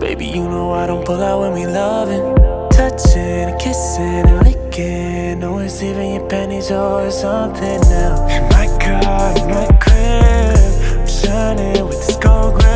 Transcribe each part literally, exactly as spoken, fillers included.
Baby, you know I don't pull out when we loving. Touching and kissing and licking. No one's leaving your panties or something now. In my car, in my crib, I'm shining with this gold grill.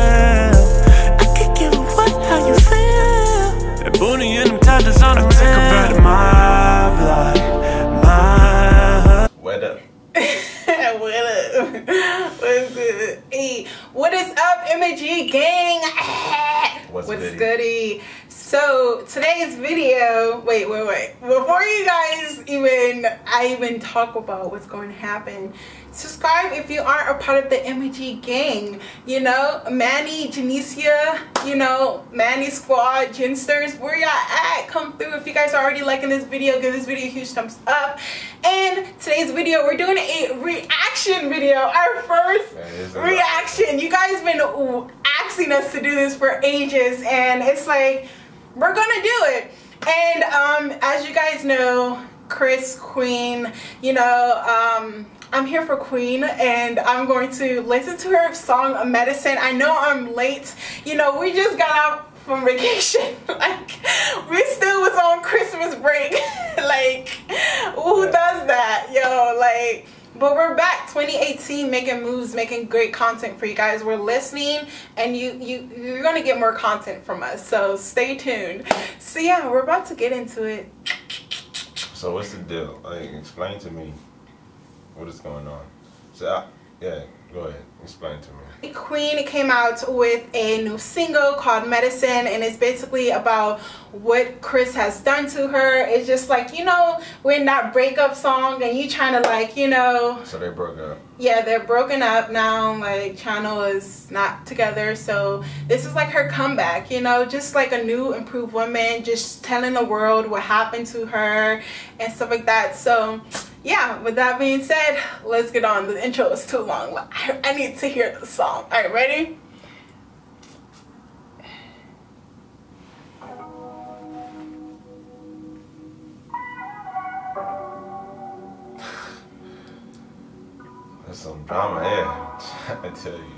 I could give a what how you feel. That booty and them toddlers on the rim. I take her back to my block, my What up? What up? What's good? Hey, what is up, M A G gang? What's, What's goody? So today's video, wait, wait, wait. Before you guys even, I even talk about what's going to happen, subscribe if you aren't a part of the M A G gang. You know, Manny, Janicia, you know, Manny Squad, Ginsters, where y'all at? Come through. If you guys are already liking this video, give this video a huge thumbs up. And today's video, we're doing a reaction video. Our first reaction. You guys been asking us to do this for ages, and it's like, we're gonna do it. And um, as you guys know, Chris Queen, you know, um, I'm here for Queen, and I'm going to listen to her song Medicine. I know I'm late. You know, we just got out from vacation. Like, we still was on Christmas break. Like, who does that? Yo, like, but we're back, twenty eighteen, making moves, making great content for you guys. We're listening, and you, you, you're going to get more content from us, so stay tuned. So yeah, we're about to get into it. So what's the deal? Like, explain to me what is going on. So, I, yeah, go ahead, explain to me. Queen came out with a new single called Medicine, and it's basically about what Chris has done to her. It's just like, you know, we're in that breakup song, and you trying to, like, you know. So they broke up. Yeah, they're broken up now. Like, Channel is not together, so this is like her comeback, you know, just like a new improved woman, just telling the world what happened to her and stuff like that. So yeah, with that being said, let's get on. The intro is too long. I, I need to hear the song. All right, ready? There's some drama here, I tell you.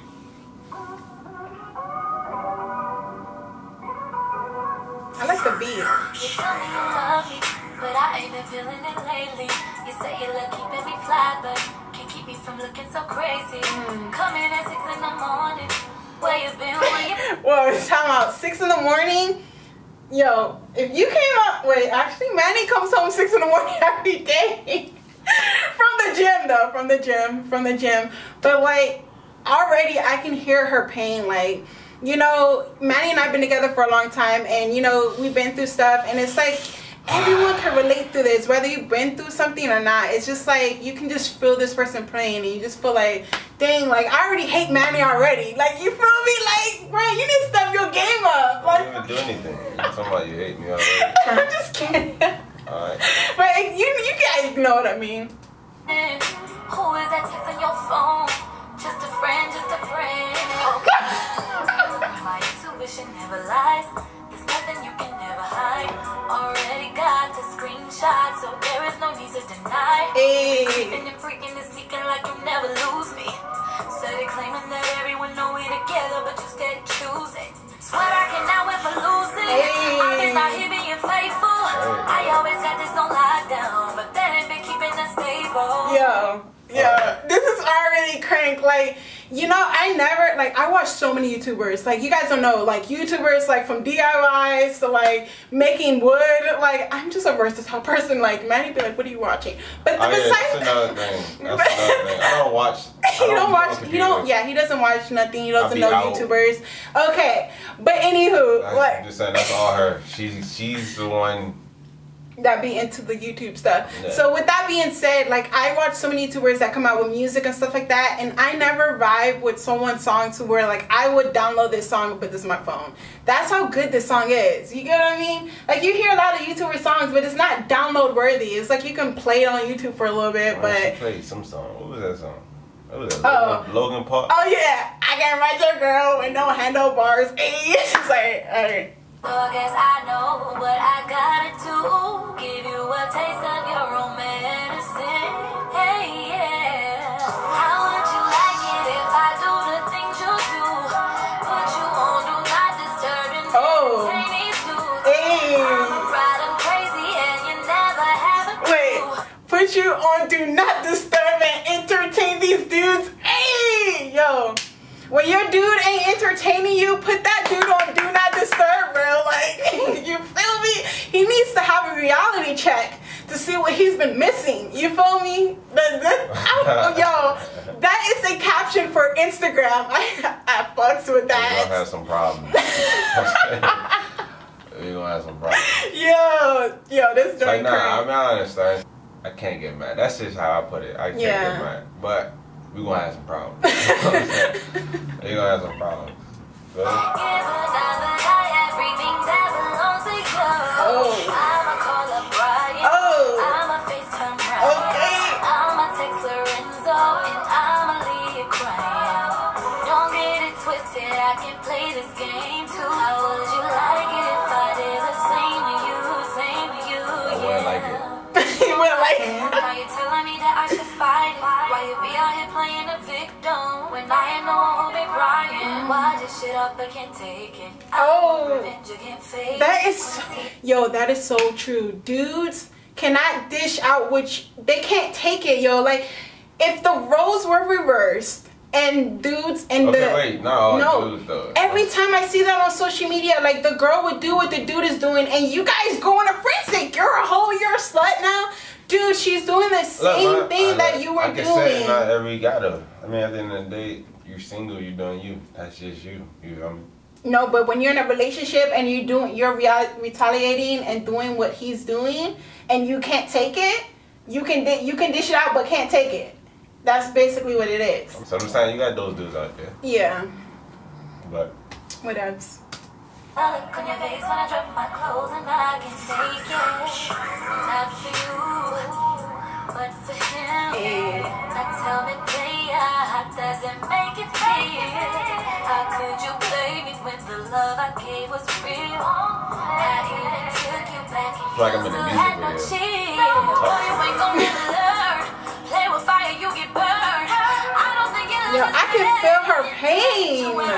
I like the beat. You tell me you love me, but I ain't been feeling it lately. You say you love keeping me fly, but can't keep me from looking so crazy. Mm. Coming at six in the morning, where you been, where you Whoa, it's time out. Six in the morning? Yo, if you came out, wait, actually Manny comes home six in the morning every day. From the gym though, from the gym, from the gym. But like, already I can hear her pain. Like, you know, Manny and I have been together for a long time, and you know, we've been through stuff, and it's like, everyone can relate through this, whether you've been through something or not. It's just like, you can just feel this person playing, and you just feel like, dang, like, I already hate Manny already. Like, you feel me? Like, bro, you need to step your game up. Like, I didn't even do anything. You're talking about you hate me already. I'm just kidding. Alright. But you, you guys know what I mean. who is that texting your phone? Just a friend, just a friend. My intuition never lies. There's nothing you can never hide. Already got the screenshot, so there is no need to deny. Hey. Creeping and freaking and sneaking like you never lose me. Steady claiming that everyone know we together, but you steady choosing. Swear I can now win for losing. Hey. I've been out here being faithful. I always got this on lockdown, but that ain't been keeping us stable. Yo, yo, this is already crank. Like, you know, I never, like, I watch so many YouTubers. Like, you guys don't know, like, YouTubers, like, from D I Ys to, like, making wood. Like, I'm just a versatile person. Like, Manny be like, what are you watching? But the Oh, yeah, besides, that's another thing. That's another thing. I don't watch. I he don't watch, be he don't, computers. yeah, he doesn't watch nothing. He I'll doesn't be know out. YouTubers. Okay, but anywho, I'm like, just saying, that's all her. She's she's the one. that be into the YouTube stuff. Yeah. So with that being said, like, I watch so many YouTubers that come out with music and stuff like that, and I never vibe with someone's song to where, like, I would download this song and put this in my phone. That's how good this song is. You get what I mean? Like, you hear a lot of YouTuber songs, but it's not download worthy. It's like you can play it on YouTube for a little bit, Well, she but played some song. What was that song? What was that? Oh. Logan, Logan Paul. oh yeah, I can write your girl with no handlebars. Hey, it's like, alright. So I guess I know what I gotta do. Give you a taste of your own medicine. Hey, yeah. How would you like it if I do the things you do? Put you on do not disturb and Oh. put you on Do Not Disturb and entertain these dudes. Hey, yo. When your dude ain't entertaining you, put that dude on Do Not Disturb, bro. Like, you feel me? He needs to have a reality check to see what he's been missing. You feel me? That, that, yo, that is a caption for Instagram. I, I fucks with that. You're gonna have some problems. You're gonna have some problems. Yo, yo, this Like, joint nah, I crazy. mean, I understand. I can't get mad. That's just how I put it. I can't Yeah. get mad. But we're gonna have some problems. You know what I'm saying? You're gonna have some problems. Feel me? Oh. I'ma call up Brian. Oh. I'ma FaceTime Ryan. Okay. I'ma text Lorenzo and I'ma leave crying. Don't get it twisted, I can play this game too. How would you like it if I did the same to you, same to you? I wouldn't like it. He went like, Now you telling me that I should fight it? Why you be out here playing a victim when I am the one who be crying? Why this shit up, I can't take it. Oh. Revenge again, fake. that is, yo, that is so true. Dudes cannot dish out, which they can't take it, yo. Like, if the roles were reversed and dudes and Okay, the wait, not all no, dudes though. every time I see that on social media, like the girl would do what the dude is doing, and you guys go on a friend you're a hoe, you're a slut now, dude. She's doing the same Look, man, thing I, that you were I can doing. say not every guy though. I mean, at the end of the day, you're single, you're doing you. That's just you. You know what I mean? No, but when you're in a relationship and you're doing, you're rea- retaliating and doing what he's doing, and you can't take it, you can di- you can dish it out, but can't take it. That's basically what it is. So I'm saying you got those dudes out there, Yeah. but What else? I look on your face when I drop my clothes and I can take it. Not for you, but for him. Hey. Now tell me, player, how does it make you feel? How could you blame me when the love I gave was real? I even took you back and feel like I'm in a you music had no video. chill. No, you ain't gonna never learn. Play with fire, you get burned. I don't think you Yo, I can feel her pain. So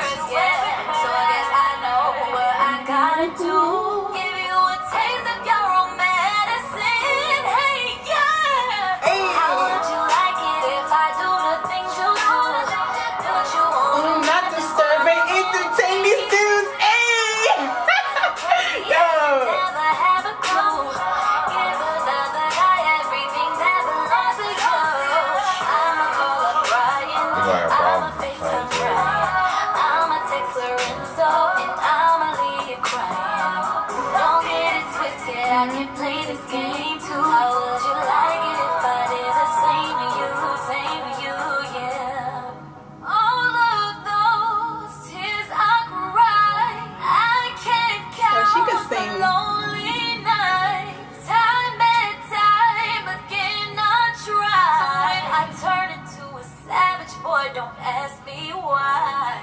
I guess I know what I gotta do. Give you a taste of your own medicine. Hey, yeah. Hey. How would you like it if I do the things you do? Put you on Do not disturb and entertain these dudes. Hey. Yo. never have a clue. Give another guy everything that belongs to you. I'ma call up Brian. We gonna have I'ma problems. FaceTime Right, Brian. I'ma text Lorenzo and I'ma leave crying. Don't get it twisted, I can play this game too. How would you like it if I did the same to you, same to you, yeah? All of those tears I cry, I can't count she could the sing. lonely nights. Time and time again I try. So when I turn into a savage boy, don't ask me why.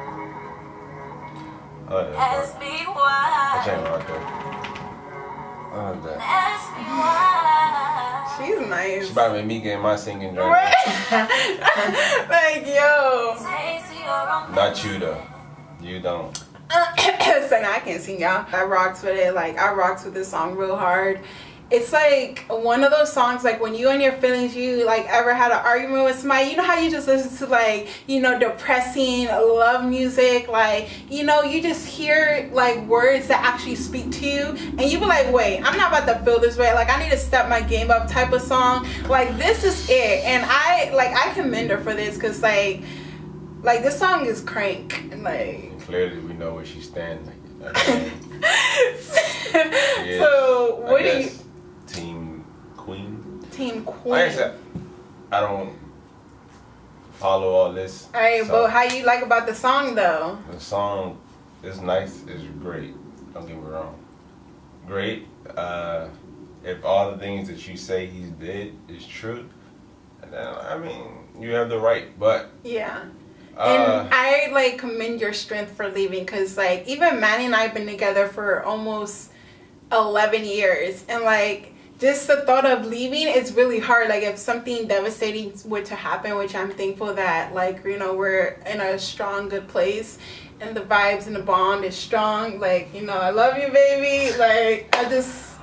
oh yeah, Ask me I why. changed right there. I like that. Ask me why. She's nice. She about to make me get my singing joint. Like, yo. Taste of your own Uh, Not you though. You don't. So now I can't sing, y'all. I rocked with it. Like, I rocked with this song real hard. It's like one of those songs, like when you and your feelings, you like ever had an argument with somebody, you know how you just listen to like, you know, depressing love music, like, you know, you just hear like words that actually speak to you, and you be like, wait, I'm not about to feel this way, like I need to step my game up type of song. Like, this is it. And I like I commend her for this, because like like this song is crank, and like Clearly, we know where she stands. Okay. Yeah, so what I do you guess Team Queen. Team Queen? Like I said, I don't follow all this. Alright, so but how you like about the song though? the song is nice, it's great. Don't get me wrong. Great. Uh, if all the things that you say he did is true, then I mean you have the right. But Yeah. uh, And I like commend your strength for leaving, because like even Manny and I have been together for almost eleven years, and like just the thought of leaving is really hard. Like if something devastating were to happen, which I'm thankful that like, you know, we're in a strong, good place, and the vibes and the bond is strong. Like, you know, I love you, baby. Like I just,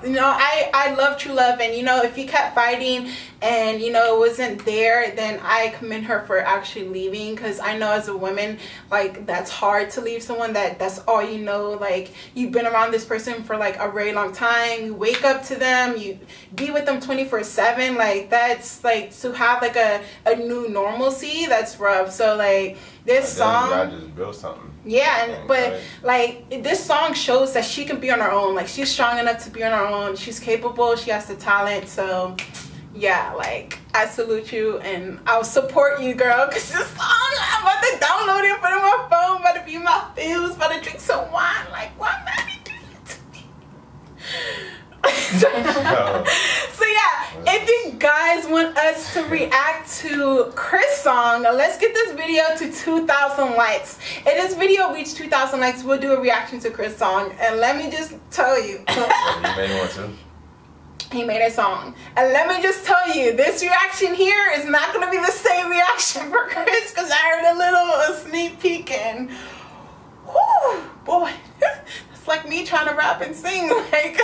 You know, I, I love true love, and you know, if you kept fighting and you know it wasn't there, then I commend her for actually leaving, because I know as a woman, like, that's hard to leave someone that that's all you know. Like, you've been around this person for like a very long time, you wake up to them, you be with them twenty-four seven, like that's like to have like a, a new normalcy, that's rough. So like this song, I just built something. yeah, and but like this song shows that she can be on her own. Like, she's strong enough to be on her own. She's capable. She has the talent. So yeah, like, I salute you and I'll support you, girl. Cause this song, I'm about to download it, put it on my phone, about to be in my feels, about to drink some wine. Like, why baby do it to me? So yeah, if you guys want us to react to Chris' song, let's get this video to two thousand likes. If this video reached two thousand likes, we'll do a reaction to Chris' song. And let me just tell you, You made one too? he made a song. And let me just tell you, this reaction here is not going to be the same reaction for Chris, because I heard a little a sneak peek, and whew, boy, it's like me trying to rap and sing. Like,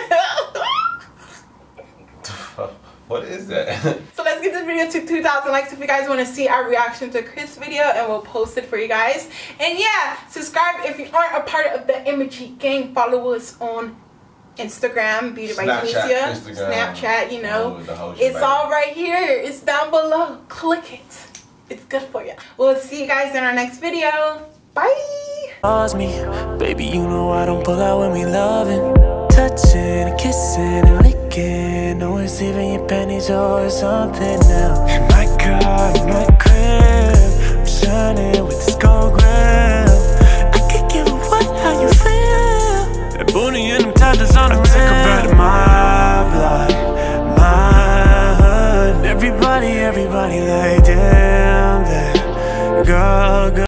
what is that? so let's get this video to two thousand likes if you guys want to see our reaction to Chris' video, and we'll post it for you guys. And yeah, subscribe if you aren't a part of the Imagery Gang. Follow us on Instagram, Beauty by Denecia, Snapchat, you know. Oh, it's all right here. It's down below. Click it. It's good for you. We'll see you guys in our next video. Bye. Pause me, baby, you know I don't pull out when we loving. Touching and kissing and licking. No receiving your panties or something now. In my car, in my crib, I'm shining with this gold grill. I could give a what, how you feel. That booty and them tattoos on the grill. Take a breath of my blood, my hood. Everybody, everybody like damn that girl, girl.